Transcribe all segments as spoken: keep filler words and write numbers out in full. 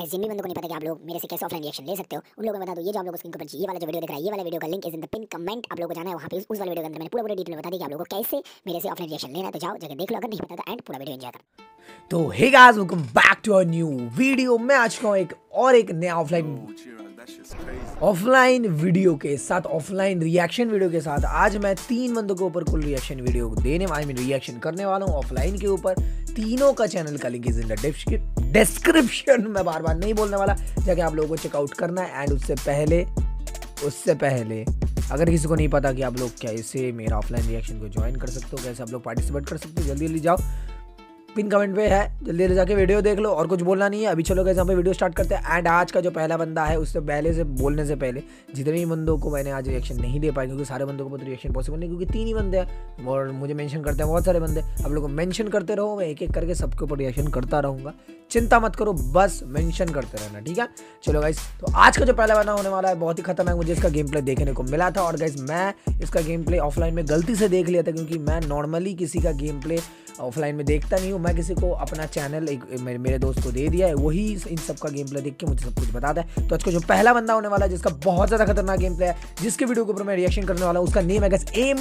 Guys जिन भी बंदों को नहीं पता कि आप लोग मेरे से कैसे ऑफलाइन रिएक्शन ले सकते हो उन लोगों को बता दो। ये जो आप लोगों को स्क्रीन पर ये वाला जो वीडियो दिख रहा है, ये वाला वीडियो का link is in the pin comment. आप लोगों को जाना है वहां पे, उस वाले वीडियो के अंदर मैंने पूरा पूरा डिटेल में बता दिया कि आप लोगों को कैसे मेरे से ऑफलाइन रिएक्शन लेना है। तो जाओ जगह देख लो, अगर नहीं पता तो एंड पूरा वीडियो एंजॉय करो। तो hey guys, welcome back to a new video. मैं आज का एक और एक नया ऑफलाइन ऑफलाइन वीडियो के साथ, ऑफलाइन रिएक्शन वीडियो के साथ। आज मैं तीन बंदों के ऊपर कुल रिएक्शन वीडियो देने आई मीन रिएक्शन करने वाला हूँ ऑफलाइन के ऊपर। तीनों का चैनल का link is in the description. मैं बार बार नहीं बोलने वाला, जाके आप लोगों को चेकआउट करना है। एंड उससे पहले उससे पहले अगर किसी को नहीं पता कि आप लोग कैसे मेरा ऑफलाइन रिएक्शन को ज्वाइन कर सकते हो, कैसे आप लोग पार्टिसिपेट कर सकते हो, जल्दी जल्दी जाओ, पिन कमेंट पे है, जल्दी जल्दी जाके वीडियो देख लो। और कुछ बोलना नहीं है, अभी चलो गाइस यहाँ पे वीडियो स्टार्ट करते हैं। एंड आज का जो पहला बंदा है, उससे पहले से बोलने से पहले जितने भी बंदों को मैंने आज रिएक्शन नहीं दे पाया, क्योंकि सारे बंदों को तो रिएक्शन पॉसिबल नहीं, क्योंकि तीन ही बंदे हैं और मुझे मेंशन करते हैं बहुत सारे बंदे। आप लोग को मेंशन करते रहो, मैं एक एक करके सबके ऊपर रिएक्शन करता रहूँगा। चिंता मत करो, बस मेंशन करते रहना, ठीक है। चलो गाइस, तो आज का जो पहला बंदा होने वाला है बहुत ही खतरनाक। मुझे इसका गेम प्ले देखने को मिला था और गाइस मैं इसका गेम प्ले ऑफलाइन में गलती से देख लिया था, क्योंकि मैं नॉर्मली किसी का गेम प्ले ऑफलाइन में देखता नहीं हूँ। मैं किसी को अपना चैनल एक मेरे दोस्त को दे दिया है, वही इन सब का गेम प्ले देख के मुझे सब कुछ बताता है। तो आज का जो पहला बंदा होने वाला है, जिसका बहुत ज़्यादा खतरनाक गेम प्ले है, जिसके वीडियो के ऊपर मैं रिएक्शन करने वाला हूँ, उसका नेम है guys M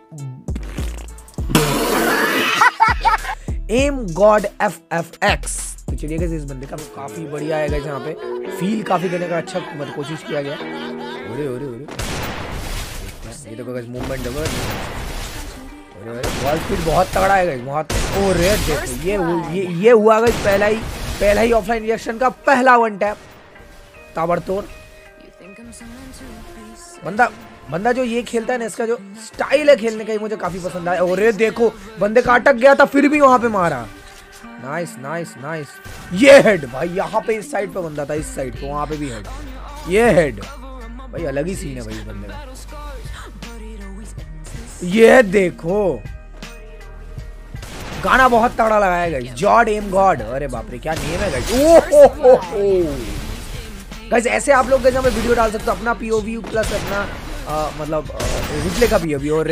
M God F F X. तो चलिए गाइस, इस बंदे का काफी बढ़िया है गाइस, यहाँ पे फील काफी देने का अच्छा मतलब कोशिश किया गया। ओरे ओरे ओरे, ये देखो गाइस मूवमेंट जबरदस्त, बॉल स्पीड बहुत तगड़ा है गाइस, बहुत। ओरे देखो, ये ये ये हुआ गाइस पहला ही पहला ही ऑफलाइन रिएक्शन का पहला वन टैप, ताबड़तोड़। बंदा बंदा जो ये खेलता है ना, इसका जो स्टाइल है खेलने का, मुझे काफी पसंद आया। और ये देखो, बंदे का अटक गया था फिर भी वहां पे मारा। Nice nice nice. ये हेड भाई, यहाँ पे इस साइड पे बंदा था, इस साइड पे, वहां पे भी हेड। ये हेड भाई, अलग ही सीन है भाई बंदे का। ये देखो, गाना बहुत तगड़ा लगाया गाइस, जॉड एम गॉड। अरे बाप रे, क्या नेम है गाइस। ओहो गाइस, ऐसे आप लोग जब वीडियो डाल सकते हो, अपना पीओवी प्लस अपना आ, मतलब रिप्ले का पीओवी। और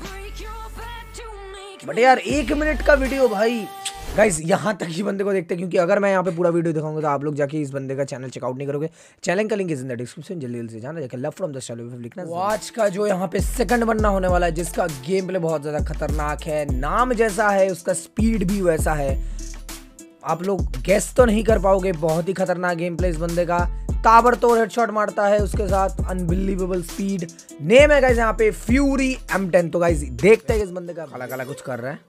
बट यार एक मिनट का वीडियो भाई। गाइस यहाँ तक ही बंदे को देखते हैं, क्योंकि अगर मैं यहाँ पे पूरा वीडियो दिखाऊंगा तो आप लोग जाके इस बंदे का चैनल चेकआउट नहीं करोगे। चैनल का link is in the description, जल्दी जल्दी से जाना, जाके लव फ्रॉम द शैलो पे लिखना। आज का जो यहाँ पे सेकंड बनना होने वाला है, जिसका गेम प्ले बहुत ज्यादा खतरनाक है, नाम जैसा है उसका स्पीड भी वैसा है। आप लोग गेस तो नहीं कर पाओगे, बहुत ही खतरनाक गेम प्ले इस बंदे का। ताबड़तोड़ हेडशॉट मारता है, उसके साथ अनबिलीवेबल स्पीड। नेम है गाइस यहाँ पे फ्यूरी एम टेन। तो गाइस देखते हैं इस बंदे का। काला काला कुछ कर रहा है,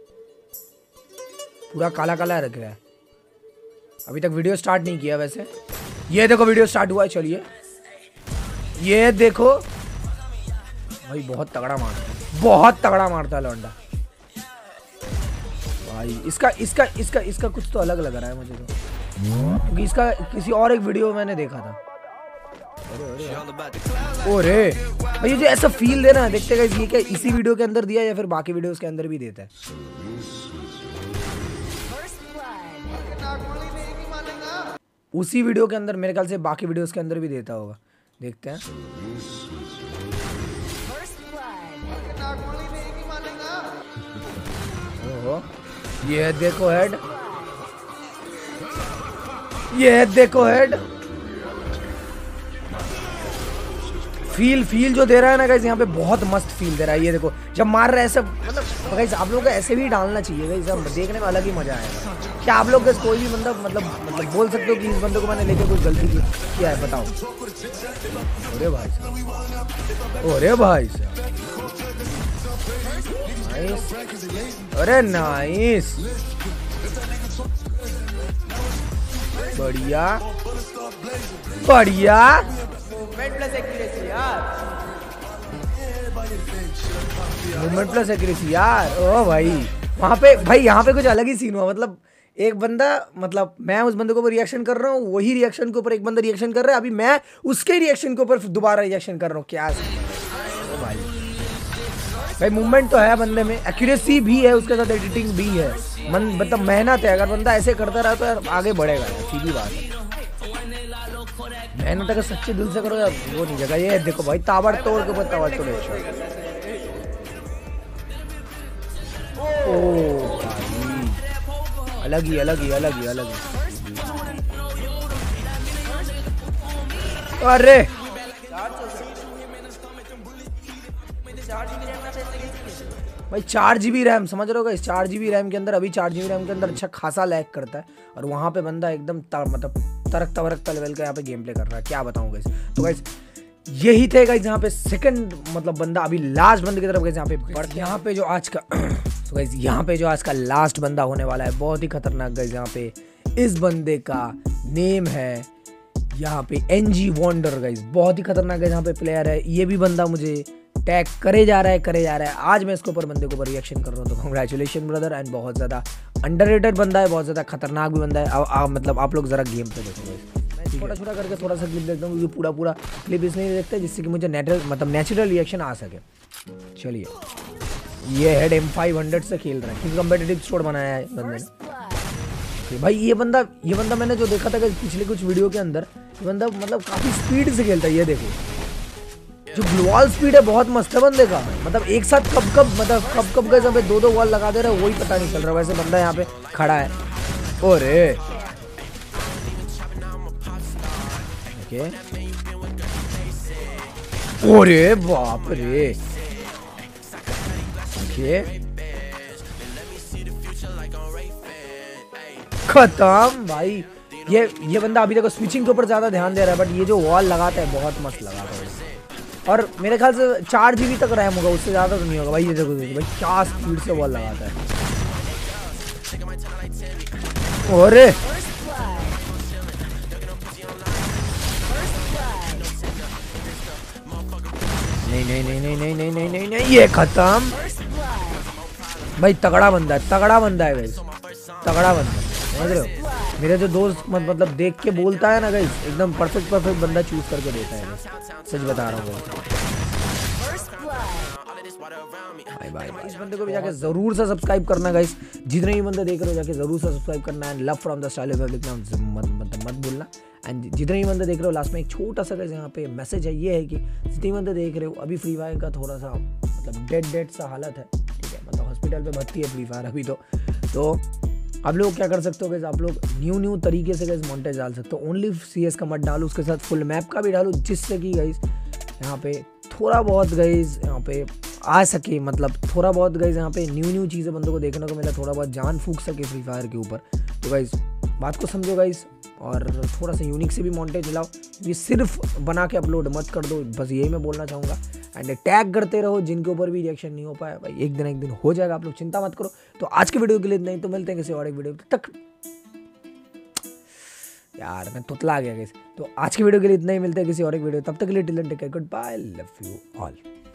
पूरा काला काला रख रहा है। अभी तक वीडियो स्टार्ट नहीं किया वैसे। ये देखो वीडियो स्टार्ट हुआ है, चलिए। ये देखो भाई, बहुत तगड़ा मारता है, बहुत तगड़ा मारता है लौंडा भाई। इसका इसका इसका इसका कुछ तो अलग लग रहा है मुझे तो, क्योंकि इसका किसी और एक वीडियो मैंने देखा था। ओरे भाई, ये जो ऐसा फील दे रहा है, देखते हैं ये क्या इसी वीडियो के अंदर दिया या फिर बाकी वीडियोस के अंदर भी देता है। उसी वीडियो के अंदर मेरे ख्याल से बाकी वीडियोस के अंदर भी देता होगा, देखते हैं। ओहो, ये देखो हेड, ये देखो हेड। फील फील जो दे रहा है ना गाइस, यहाँ पे बहुत मस्त फील दे रहा है। ये देखो जब मार रहा है सब, मतलब गाइस आप लोगों को ऐसे भी डालना चाहिए गाइस, सब देखने में अलग ही मजा आएगा। क्या आप लोग कोई भी बंदा मतलब मतलब बोल सकते हो कि इस बंदे को मैंने लेके कुछ गलती की क्या है, बताओ। अरे भाई साहब, अरे भाई साहब, नाइस, अरे नाइस, बढ़िया बढ़िया। मूवमेंट प्लस एक्यूरेसी यार, मूवमेंट प्लस एक्यूरेसी यार। ओ भाई, वहाँ पे भाई यहाँ पे कुछ अलग ही सीन हुआ। मतलब एक बंदा, मतलब मैं उस बंदे के ऊपर रिएक्शन कर रहा हूँ, वही रिएक्शन के ऊपर एक बंदा रिएक्शन कर रहा है, अभी मैं उसके रिएक्शन के ऊपर दोबारा रिएक्शन कर रहा हूँ। क्या ओ भाई भाई, मूवमेंट तो है बंदे में, एक्यूरेसी भी है, उसके साथ एडिटिंग भी है, मन मतलब मेहनत है। अगर बंदा ऐसे करता रहा तो यार आगे बढ़ेगा यार, सीधी बात है। मेहनत अगर सच्चे दिल से करो यार, वो नहीं जगह। ये देखो भाई, ताबड़तोड़ के ऊपर ताबड़तोड़ है। ओ भाई, अलग ही अलग ही अलग ही अलग ही अरे भाई चार जीबी रैम, समझ रहे हो गाइस, चार जीबी रैम के अंदर, अभी चार जीबी रैम के अंदर अच्छा खासा लैग करता है, और वहाँ पे बंदा एकदम मतलब तरक तवरक लेवल का यहाँ पे गेम प्ले कर रहा है, क्या बताऊँ गाइस। तो गाइस यही थे गाइस यहाँ पे सेकंड मतलब बंदा, अभी लास्ट बंदे की तरफ गाइस यहाँ पे बढ़ते, यहाँ पे जो आज का तो गाइस यहाँ पे जो आज का लास्ट बंदा होने वाला है बहुत ही खतरनाक गाइस। यहाँ पे इस बंदे का नेम है यहाँ पे एनजी वॉन्डर गाइस, बहुत ही खतरनाक गाइस यहाँ पे प्लेयर है। ये भी बंदा मुझे टैग करे जा रहा है करे जा रहा है आज मैं इसके ऊपर बंदे के ऊपर रिएक्शन कर रहा हूँ, तो कांग्रेचुलेशन ब्रदर। एंड बहुत ज़्यादा अंडररेटेड बंदा है, बहुत ज़्यादा खतरनाक भी बंदा है। आ, आ, मतलब आप लोग ज़रा गेम पे देखो, मैं छोटा छोटा करके थोड़ा सा क्लिप देखता हूँ, क्योंकि पूरा पूरा क्लिप इसलिए नहीं देखते जिससे कि मुझे नेचुरल मतलब नेचुरल रिएक्शन आ सके। चलिए, ये हेड एम फाइव हंड्रेड से खेल रहा है, क्योंकि कम्पिटिटिव स्कोर बनाया है बंदे ने। भाई ये बंदा ये बंदा मैंने जो देखा था कि पिछले कुछ वीडियो के अंदर, ये बंदा मतलब काफ़ी स्पीड से खेलता है। ये देखो जो ग्लोअल स्पीड है बहुत मस्त है बंदे का, मतलब एक साथ कब कब मतलब कब कब गए पे दो दो वॉल लगा दे रहे हैं, वही पता नहीं चल रहा। वैसे बंदा यहाँ पे खड़ा है, ओरे ओके, ओरे बाप रे, ओके खत्म भाई। ये ये बंदा अभी देखो स्विचिंग के ऊपर ज्यादा ध्यान दे रहा है, बट ये जो वॉल लगाता है बहुत मस्त लगाता है, और मेरे ख्याल से चार जीबी तक रैम होगा, उससे ज़्यादा तो नहीं होगा भाई। ये देखो देखो भाई क्या स्पीड से बॉल लगाता है, अरे नहीं नहीं नहीं नहीं नहीं नहीं नहीं नहीं नहीं ये खत्म भाई। तगड़ा बंदा है, तगड़ा बंदा है गाइस, तगड़ा बंदा है, समझ रहे हो। मेरे जो दोस्त मतलब देख के बोलता है ना गाइस, एकदम परफेक्ट परफेक्ट बंदा चूज करके देता है, सच बता रहा हूँ भाई भाई भाई। इस बंदे को भी जाके जरूर से सब्सक्राइब करना गाइस, जितने भी बंदे देख रहे हो जाके जरूर से सब्सक्राइब करना है। Love from the style of लिखना मत मत मत भूलना। एंड जितने भी बंदे देख रहे हो, लास्ट में एक छोटा सा गाइस यहाँ पे मैसेज है, ये है कि जितने भी बंदे देख रहे हो, अभी फ्री फायर का थोड़ा सा मतलब डेड डेड सा हालत है, ठीक है, मतलब हॉस्पिटल पे भर्ती है फ्री फायर अभी। तो तो आप लोग क्या कर सकते हो गाइस, आप लोग न्यू न्यू तरीके से गाइस मॉन्टेज डाल सकते हो। ओनली सीएस का मत डालो, उसके साथ फुल मैप का भी डालो, जिससे कि गाइस यहाँ पे थोड़ा बहुत गाइस यहाँ पे आ सके, मतलब थोड़ा बहुत गाइस यहाँ पे न्यू न्यू चीज़ें बंदों को देखने को मिला, थोड़ा बहुत जान फूंक सके फ्री फायर के ऊपर। तो गाइस बात को समझो गाइस, और थोड़ा सा यूनिक से भी मॉन्टेज लाओ, ये सिर्फ बना के अपलोड मत कर दो, बस यही मैं बोलना चाहूँगा। एंड टैग करते रहो, जिनके ऊपर भी रिएक्शन नहीं हो पाया भाई, एक दिन एक दिन हो जाएगा, आप लोग चिंता मत करो। तो आज के वीडियो के लिए नहीं, तो मिलते हैं किसी और एक वीडियो तक। यार मैं तुतला गया गाइस, तो आज की वीडियो के लिए इतना ही, मिलते हैं किसी और एक वीडियो, तब तक के लिए till then take care, good bye, love you all.